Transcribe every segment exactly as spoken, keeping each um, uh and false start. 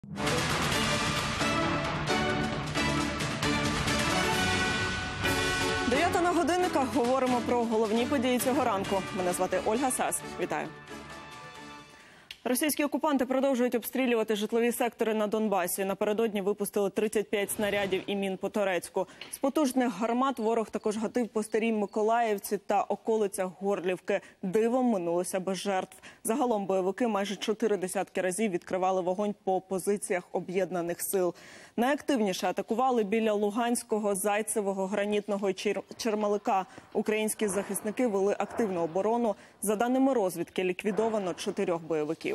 Дев'ята на годинниках. Говоримо про головні події цього ранку. Мене звати Ольга Сас. Вітаю. Російські окупанти продовжують обстрілювати житлові сектори на Донбасі. Напередодні випустили тридцять п'ять снарядів і мін по Торецьку. З потужних гармат ворог також гатив по Старій Миколаївці та околицях Горлівки. Дивом минулося без жертв. Загалом бойовики майже чотири десятки разів відкривали вогонь по позиціях об'єднаних сил. Найактивніше атакували біля Луганського, Зайцевого, Гранітного і Чер... Чермалика. Українські захисники вели активну оборону. За даними розвідки, ліквідовано чотирьох бойовиків.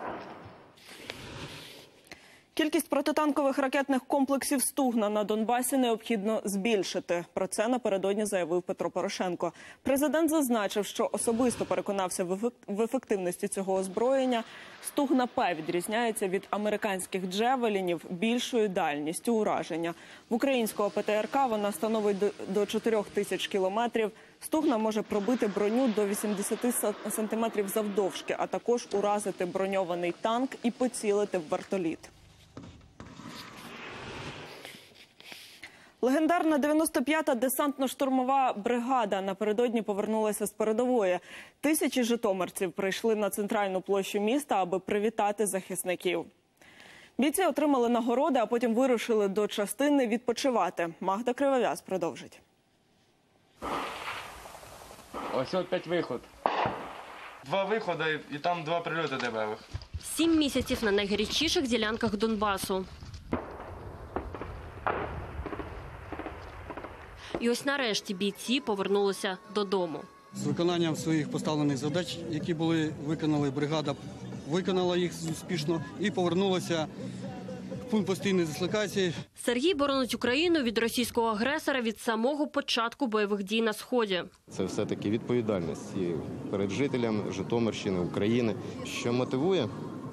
Кількість протитанкових ракетних комплексів «Стугна» на Донбасі необхідно збільшити. Про це напередодні заявив Петро Порошенко. Президент зазначив, що особисто переконався в ефективності цього озброєння. «Стугна-П» відрізняється від американських «Джевелінів» більшою дальністю ураження. В українського ПТРК вона становить до чотирьох тисяч кілометрів. «Стугна» може пробити броню до вісімдесяти сантиметрів завдовжки, а також уразити броньований танк і поцілити в вертоліт. Легендарна дев'яносто п'ята десантно-штурмова бригада напередодні повернулася з передової. Тисячі житомирців прийшли на центральну площу міста, аби привітати захисників. Бійці отримали нагороди, а потім вирушили до частини відпочивати. Магда Кривов'яз продовжить. Ось опять виход. Два виходи і там два прильоти дебелих. Сім місяців на найгарячіших ділянках Донбасу. І ось нарешті бійці повернулися додому. З виконанням своїх поставлених задач, які були виконали, бригада виконала їх успішно і повернулася в пункт постійної дислокації. Сергій боронить Україну від російського агресора від самого початку бойових дій на Сході. Це все-таки відповідальність і перед жителями Житомирщини, України. Що мотивує?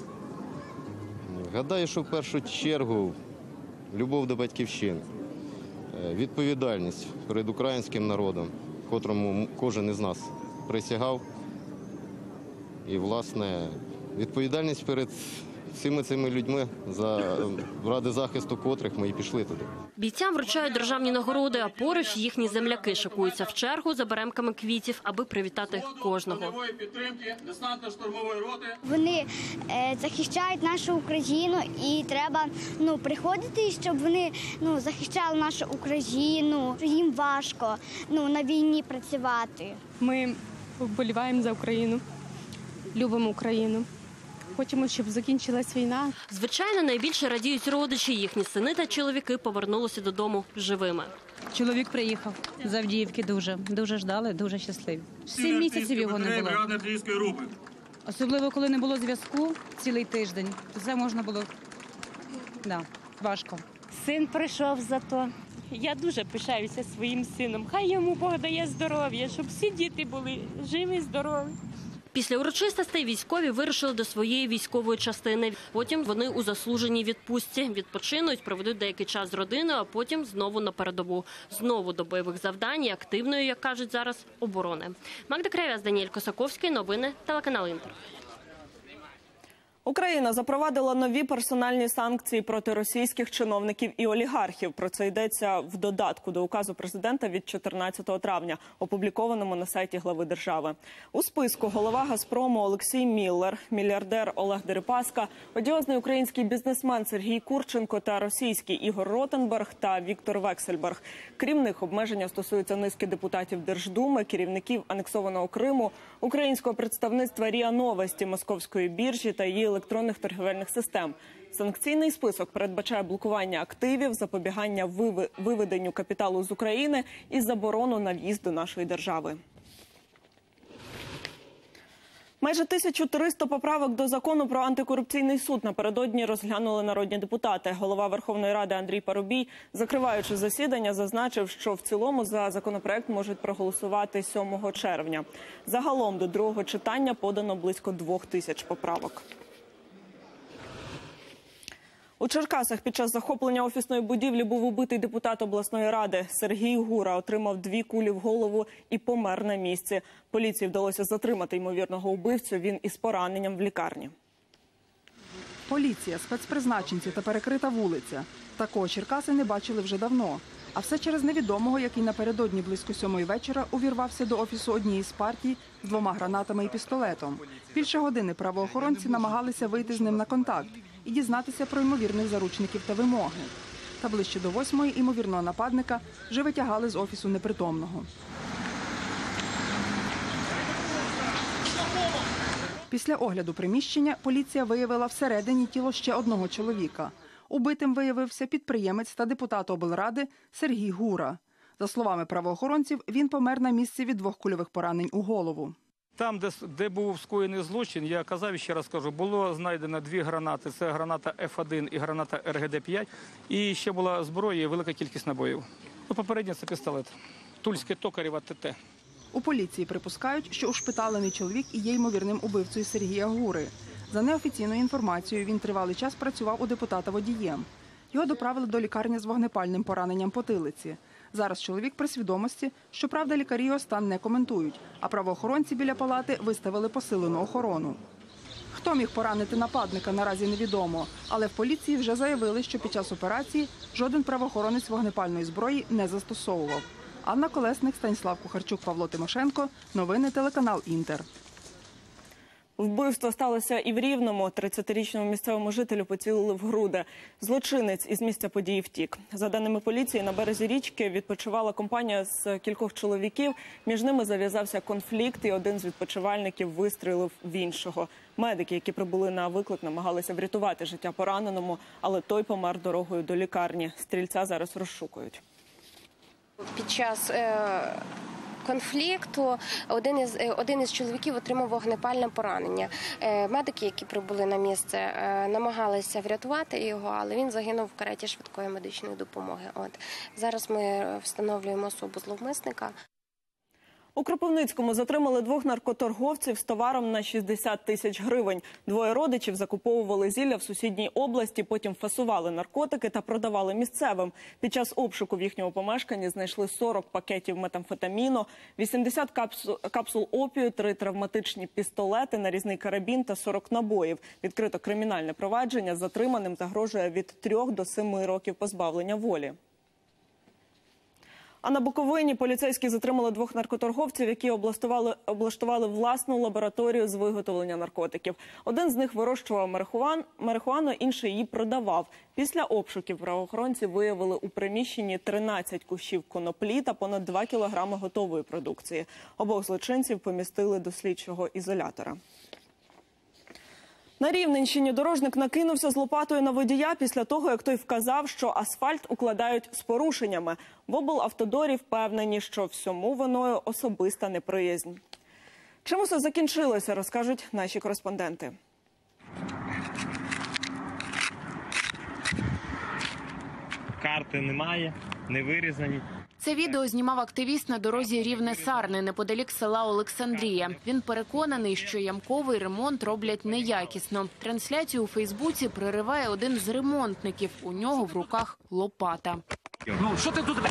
Гадаю, що в першу чергу любов до батьківщини. Відповідальність перед українським народом, котрому кожен із нас присягав. І, власне, відповідальність перед всіми цими людьми, заради захисту котрих ми і пішли туди. Бійцям вручають державні нагороди, а поруч їхні земляки шикуються в чергу за беремками квітів, аби привітати кожного. Вони е, захищають нашу Україну і треба ну, приходити, щоб вони ну, захищали нашу Україну. Їм важко ну, на війні працювати. Ми вболіваємо за Україну, любимо Україну. Хочемо, щоб закінчилась війна. Звичайно, найбільше радіють родичі. Їхні сини та чоловіки повернулися додому живими. Чоловік приїхав з Авдіївки дуже. Дуже ждали, дуже щасливі. Сім місяців його не було. Особливо, коли не було зв'язку цілий тиждень. То це можна було, да, важко. Син прийшов за то. Я дуже пишаюся своїм сином. Хай йому Бог дає здоров'я, щоб всі діти були живі, здорові. Після урочистостей військові вирушили до своєї військової частини. Потім вони у заслуженій відпустці. Відпочинуть, проведуть деякий час з родиною, а потім знову на передову. Знову до бойових завдань і активної, як кажуть зараз, оборони. Магда Кривов'яз, Даніель Косаковський. Новини. Телеканал Інтер. Україна запровадила нові персональні санкції проти російських чиновників і олігархів. Про це йдеться в додатку до указу президента від чотирнадцятого травня, опублікованому на сайті глави держави. У списку голова «Газпрому» Олексій Міллер, мільярдер Олег Дерипаска, одіозний український бізнесмен Сергій Курченко та російський Ігор Ротенберг та Віктор Вексельберг. Крім них, обмеження стосуються низки депутатів Держдуми, керівників анексованого Криму, українського представництва РІА Новості, Московської біржі та її електронних торгівельних систем. Санкційний список передбачає блокування активів, запобігання виведенню капіталу з України і заборону на в'їзд до нашої держави. Майже тисячу триста поправок до закону про антикорупційний суд напередодні розглянули народні депутати. Голова Верховної Ради Андрій Парубій, закриваючи засідання, зазначив, що в цілому за законопроект можуть проголосувати сьомого червня. Загалом до другого читання подано близько двох тисяч поправок. У Черкасах під час захоплення офісної будівлі був убитий депутат обласної ради. Сергій Гура отримав дві кулі в голову і помер на місці. Поліції вдалося затримати ймовірного убивцю, він із пораненням в лікарні. Поліція, спецпризначенці та перекрита вулиця. Такого Черкаси не бачили вже давно. А все через невідомого, який напередодні близько сьомої вечора увірвався до офісу однієї з партій з двома гранатами і пістолетом. Більше години правоохоронці намагалися вийти з ним на контакт і дізнатися про ймовірних заручників та вимоги. Та ближче до восьмої ймовірного нападника вже витягали з офісу непритомного. Після огляду приміщення поліція виявила всередині тіло ще одного чоловіка. Убитим виявився підприємець та депутат облради Сергій Гура. За словами правоохоронців, він помер на місці від двох кульових поранень у голову. Там, де, де був скоєний злочин, я казав і ще раз кажу, було знайдено дві гранати. Це граната Ф один і граната Р Г Д п'ять. І ще була зброя і велика кількість набоїв. Ну, попередньо це пістолет. Тульське Токарєва Т Т. У поліції припускають, що ушпиталений чоловік і є ймовірним убивцею Сергія Гури. За неофіційною інформацією, він тривалий час працював у депутата водієм. Його доправили до лікарні з вогнепальним пораненням потилиці. Зараз чоловік при свідомості, щоправда, лікарі його стан не коментують, а правоохоронці біля палати виставили посилену охорону. Хто міг поранити нападника, наразі невідомо, але в поліції вже заявили, що під час операції жоден правоохоронець вогнепальної зброї не застосовував. Анна Колесник, Станіслав Кухарчук, Павло Тимошенко. Новини телеканал «Інтер». Вбивство сталося і в Рівному. тридцятирічному місцевому жителю поцілили в груди. Злочинець із місця події втік. За даними поліції, на березі річки відпочивала компанія з кількох чоловіків. Між ними зав'язався конфлікт, і один з відпочивальників вистрілив в іншого. Медики, які прибули на виклик, намагалися врятувати життя пораненому, але той помер дорогою до лікарні. Стрільця зараз розшукують. Під час е конфлікту один із, один із чоловіків отримав вогнепальне поранення. Медики, які прибули на місце, намагалися врятувати його, але він загинув в кареті швидкої медичної допомоги. От. Зараз ми встановлюємо особу зловмисника. У Кропивницькому затримали двох наркоторговців з товаром на шістдесят тисяч гривень. Двоє родичів закуповували зілля в сусідній області, потім фасували наркотики та продавали місцевим. Під час обшуку в їхньому помешканні знайшли сорок пакетів метамфетаміну, вісімдесят капсул, капсул опію, три травматичні пістолети, нарізний карабін та сорок набоїв. Відкрито кримінальне провадження. Затриманим загрожує від трьох до семи років позбавлення волі. А на Буковині поліцейські затримали двох наркоторговців, які облаштували, облаштували власну лабораторію з виготовлення наркотиків. Один з них вирощував марихуан, марихуану, інший її продавав. Після обшуків правоохоронці виявили у приміщенні тринадцять кущів коноплі та понад два кілограми готової продукції. Обох злочинців помістили до слідчого ізолятора. На Рівненщині дорожник накинувся з лопатою на водія після того, як той вказав, що асфальт укладають з порушеннями. В облавтодорі впевнені, що всьому виною особиста неприязнь. Чим усе закінчилося, розкажуть наші кореспонденти. Карти немає, не вирізані. Це відео знімав активіст на дорозі Рівне-Сарни, неподалік села Олександрія. Він переконаний, що ямковий ремонт роблять неякісно. Трансляцію у Фейсбуці перериває один з ремонтників. У нього в руках лопата. Ну, що ти тут?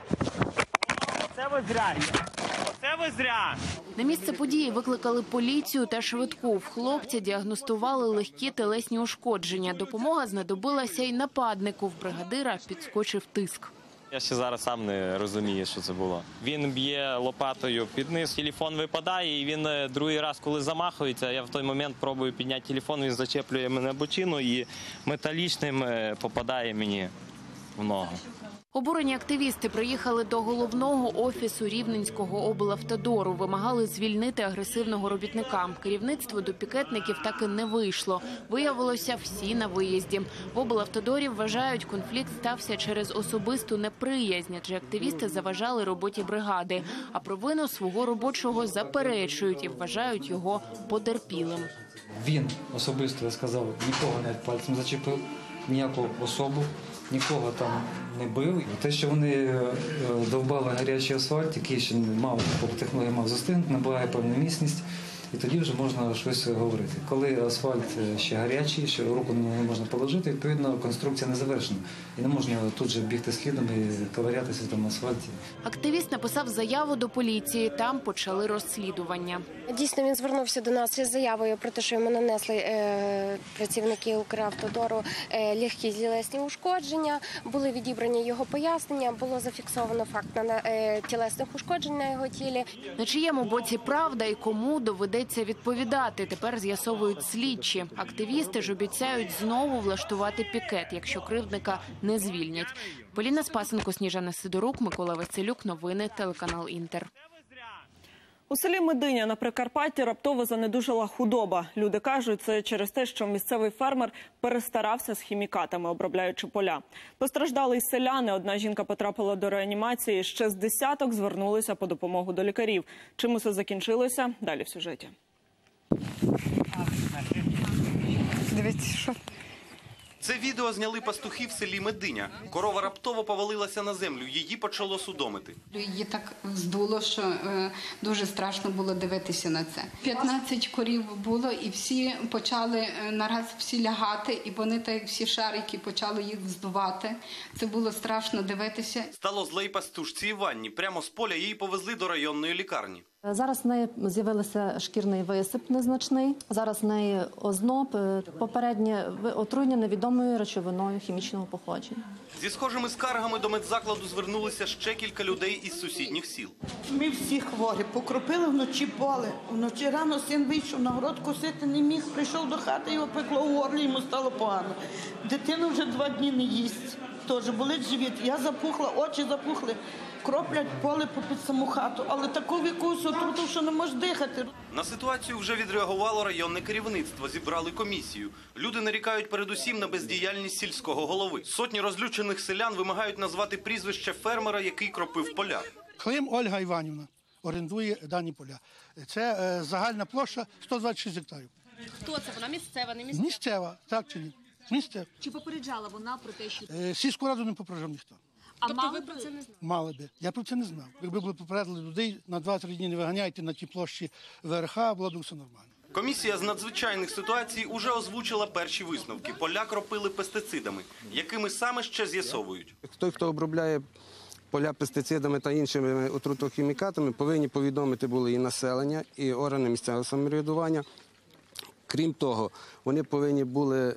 Це ви зря. Це ви зря. На місце події викликали поліцію та швидку. В хлопця діагностували легкі телесні ушкодження. Допомога знадобилася й нападнику. В бригадира підскочив тиск. Я ще зараз сам не розумію, що це було. Він б'є лопатою під низ, телефон випадає, і він другий раз, коли замахується, я в той момент пробую підняти телефон, він зачеплює мене бочину і металічним попадає мені в ногу. Обурені активісти приїхали до головного офісу Рівненського облавтодору. Вимагали звільнити агресивного робітника. Керівництво до пікетників так і не вийшло. Виявилося, всі на виїзді. В облавтодорі вважають, конфлікт стався через особисту неприязнь, адже активісти заважали роботі бригади. А провину свого робочого заперечують і вважають його потерпілим. Він особисто, я сказав, нікого не пальцем зачепив, ніяку особу. Нікого там не бив. Те, що вони довбали гарячий асфальт, який ще мав, по технології мав застигнути, набирає певну міцність. і тоді вже можна щось говорити. Коли асфальт ще гарячий, що руку на нього не можна положити, відповідно, конструкція не завершена. І не можна тут же бігти слідом і ковирятися в тому асфальті. Активіст написав заяву до поліції, там почали розслідування. Дійсно, він звернувся до нас із заявою про те, що йому нанесли е, працівники Укравтодору е, легкі тілесні ушкодження, були відібрані його пояснення, було зафіксовано факт на е, тілесних ушкоджень на його тілі. На чиєму боці правда і кому доведеться відповідати, тепер з'ясовують слідчі. Активісти ж обіцяють знову влаштувати пікет, якщо кривдника не звільнять. Поліна Спасенко, Сніжана Сидорук, Микола Василюк. Новини, телеканал Інтер. У селі Мединя на Прикарпатті раптово занедужала худоба. Люди кажуть, це через те, що місцевий фермер перестарався з хімікатами, обробляючи поля. Постраждали й селяни. Одна жінка потрапила до реанімації, ще з десяток звернулися по допомогу до лікарів. Чим усе закінчилося? Далі в сюжеті. Дивіться, що... Це відео зняли пастухи в селі Мединя. Корова раптово повалилася на землю, її почало судомити. Її так здуло, що е, дуже страшно було дивитися на це. п'ятнадцять корів було, і всі почали е, нараз всі лягати, і вони так всі шарики почали їх здувати. Це було страшно дивитися. Стало зле й пастушці Іванні. Прямо з поля її повезли до районної лікарні. Зараз в неї з'явився шкірний висип незначний. Зараз в неї озноб, попереднє отруєння невідомою речовиною хімічного походження. Зі схожими скаргами до медзакладу звернулися ще кілька людей із сусідніх сіл. Ми всі хворі, покропили вночі поле. Вночі рано син вийшов на город, косити не міг, прийшов до хати, його пекло у горлі, йому стало погано. Дитина вже два дні не їсть, теж болить живіт. Я запухла, очі запухли. Кроплять поле попід саму хату, але такого якогось отруту, що не може дихати. На ситуацію вже відреагувало районне керівництво, зібрали комісію. Люди нарікають передусім на бездіяльність сільського голови. Сотні розлючених селян вимагають назвати прізвище фермера, який кропив поля. Клим Ольга Іванівна орендує дані поля. Це е, загальна площа сто двадцять шість гектарів. Хто це? Вона місцева, не місцева? Місцева, так чи ні? Місцева. Чи попереджала вона про те, що... Е, сільську раду не попереджав ніхто. А тобто ви про це не знали? Мали би. Я про це не знав. Якби були попередили людей, на два-три дні не виганяйте на ті площі ВРХ, було б все нормально. Комісія з надзвичайних ситуацій уже озвучила перші висновки. Поля кропили пестицидами, якими саме ще з'ясовують. Той, хто обробляє поля пестицидами та іншими отрутохімікатами, повинні повідомити були і населення, і органи місцевого самоврядування. Крім того, вони повинні були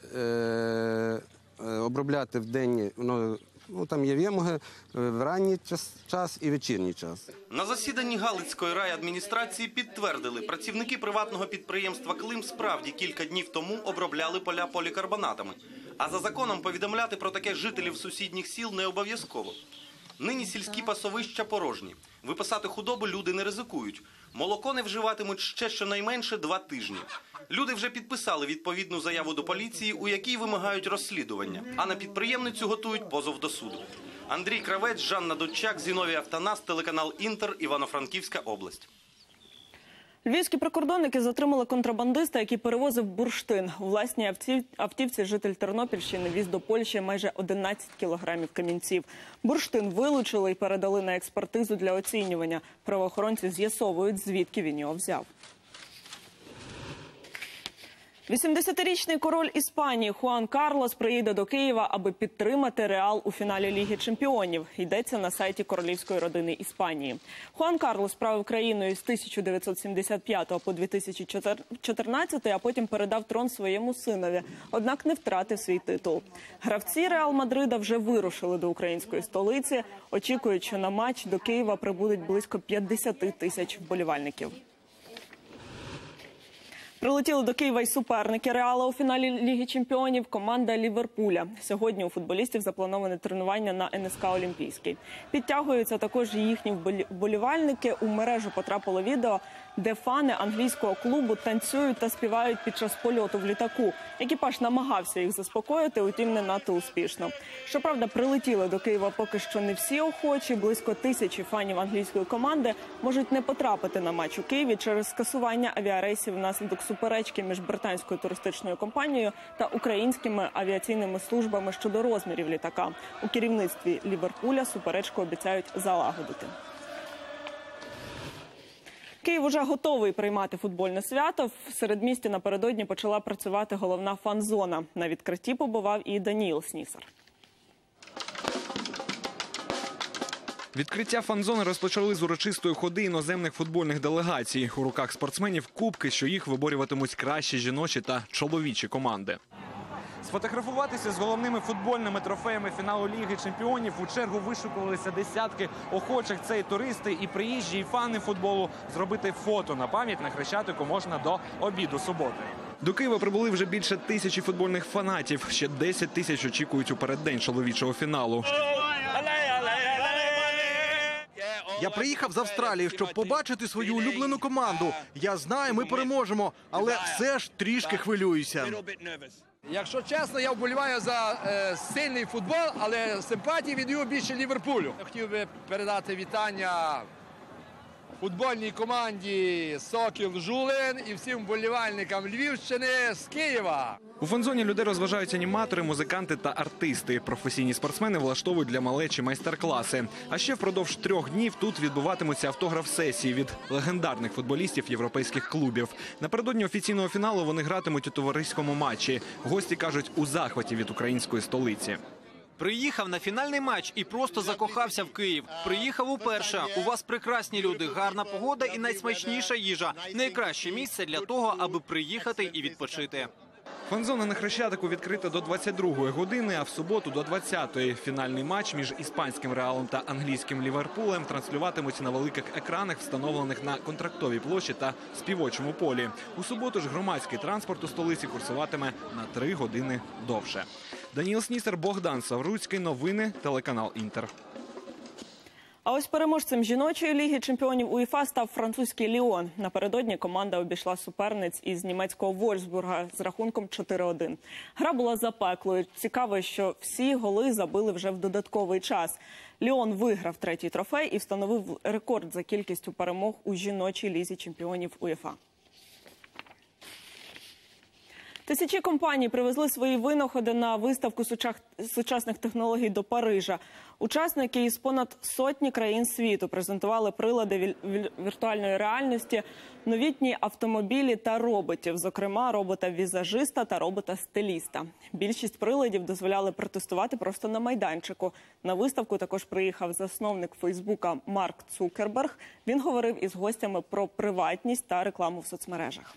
е, обробляти в день, ну, Ну, там є вимоги в ранній час, час і вечірній час. На засіданні Галицької райадміністрації підтвердили, працівники приватного підприємства «Клим» справді кілька днів тому обробляли поля полікарбонатами. А за законом повідомляти про таке жителів сусідніх сіл не обов'язково. Нині сільські пасовища порожні. Випасати худобу люди не ризикують. Молоко не вживатимуть ще щонайменше два тижні. Люди вже підписали відповідну заяву до поліції, у якій вимагають розслідування. А на підприємницю готують позов до суду. Андрій Кравець, Жанна Дудчак, Зіновій Автонас, телеканал «Інтер», Івано-Франківська область. Львівські прикордонники затримали контрабандиста, який перевозив бурштин. У власній автівці житель Тернопільщини віз до Польщі майже одинадцять кілограмів камінців. Бурштин вилучили і передали на експертизу для оцінювання. Правоохоронці з'ясовують, звідки він його взяв. вісімдесятирічний король Іспанії Хуан Карлос приїде до Києва, аби підтримати Реал у фіналі Ліги чемпіонів. Йдеться на сайті королівської родини Іспанії. Хуан Карлос правив країною з тисяча дев'ятсот сімдесят п'ятого по дві тисячі чотирнадцятий, а потім передав трон своєму синові, однак не втратив свій титул. Гравці Реал Мадрида вже вирушили до української столиці. Очікують, що на матч до Києва прибудуть близько п'ятдесят тисяч вболівальників. Прилетіли до Києва й суперники Реала у фіналі Ліги чемпіонів – команда Ліверпуля. Сьогодні у футболістів заплановане тренування на ен ес ка «Олімпійський». Підтягуються також їхні вболівальники. У мережу потрапило відео, де фани англійського клубу танцюють та співають під час польоту в літаку. Екіпаж намагався їх заспокоїти, утім не надто успішно. Щоправда, прилетіли до Києва поки що не всі охочі. Близько тисячі фанів англійської команди можуть не потрапити на матч у Києві через скасування авіарейсів внаслідок суперечки між британською туристичною компанією та українськими авіаційними службами щодо розмірів літака. У керівництві Ліверпуля суперечку обіцяють залагодити. Київ уже готовий приймати футбольне свято. В середмісті напередодні почала працювати головна фан-зона. На відкритті побував і Даніїл Снісар. Відкриття фан-зони розпочали з урочистої ходи іноземних футбольних делегацій. У руках спортсменів кубки, що їх виборюватимуть кращі жіночі та чоловічі команди. Сфотографуватися з головними футбольними трофеями фіналу Ліги чемпіонів у чергу вишукувалися десятки охочих. Це і туристи, і приїжджі, і фани футболу. Зробити фото на пам'ять на Хрещатику можна до обіду суботи. До Києва прибули вже більше тисячі футбольних фанатів. Ще десять тисяч очікують у переддень чоловічого фіналу. Я приїхав з Австралії, щоб побачити свою улюблену команду. Я знаю, ми переможемо, але все ж трішки хвилююся. Якщо чесно, я вболіваю за е, сильний футбол, але симпатії віддаю більше Ліверпулю. Я хотів би передати вітання футбольній команді «Сокіл Жулин» і всім вболівальникам Львівщини з Києва. У фан-зоні людей розважають аніматори, музиканти та артисти. Професійні спортсмени влаштовують для малечі майстер-класи. А ще впродовж трьох днів тут відбуватимуться автограф-сесії від легендарних футболістів європейських клубів. Напередодні офіційного фіналу вони гратимуть у товариському матчі. Гості кажуть, у захваті від української столиці. Приїхав на фінальний матч і просто закохався в Київ. Приїхав уперше. У вас прекрасні люди, гарна погода і найсмачніша їжа. Найкраще місце для того, аби приїхати і відпочити. Фан-зона на Хрещатику відкрита до двадцять другої години, а в суботу до двадцятої. Фінальний матч між іспанським Реалом та англійським Ліверпулем транслюватимуть на великих екранах, встановлених на Контрактовій площі та Співочому полі. У суботу ж громадський транспорт у столиці курсуватиме на три години довше. Даніїл Снісар, Богдан Савруцький. Новини, телеканал «Інтер». А ось переможцем жіночої ліги чемпіонів УЄФА став французький Ліон. Напередодні команда обійшла суперниць із німецького Вольфсбурга з рахунком чотири один. Гра була запеклою. Цікаво, що всі голи забили вже в додатковий час. Ліон виграв третій трофей і встановив рекорд за кількістю перемог у жіночій лізі чемпіонів УЄФА. Тисячі компаній привезли свої винаходи на виставку сучасних технологій до Парижа. Учасники із понад сотні країн світу презентували прилади віртуальної реальності, новітні автомобілі та роботів, зокрема робота-візажиста та робота-стиліста. Більшість приладів дозволяли протестувати просто на майданчику. На виставку також приїхав засновник Фейсбука Марк Цукерберг. Він говорив із гостями про приватність та рекламу в соцмережах.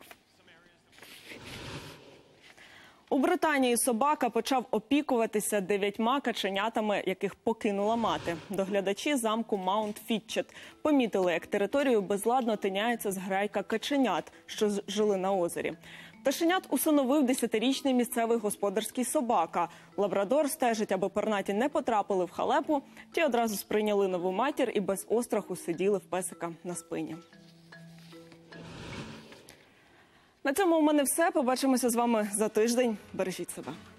У Британії собака почав опікуватися дев'ятьма каченятами, яких покинула мати. Доглядачі замку Маунт-Фітчет помітили, як територію безладно тиняється зграйка каченят, що жили на озері. Пташенят усиновив десятирічний місцевий господарський собака. Лабрадор стежить, аби пернаті не потрапили в халепу. Ті одразу сприйняли нову матір і без остраху сиділи в песика на спині. На цьому у мене все. Побачимося з вами за тиждень. Бережіть себе.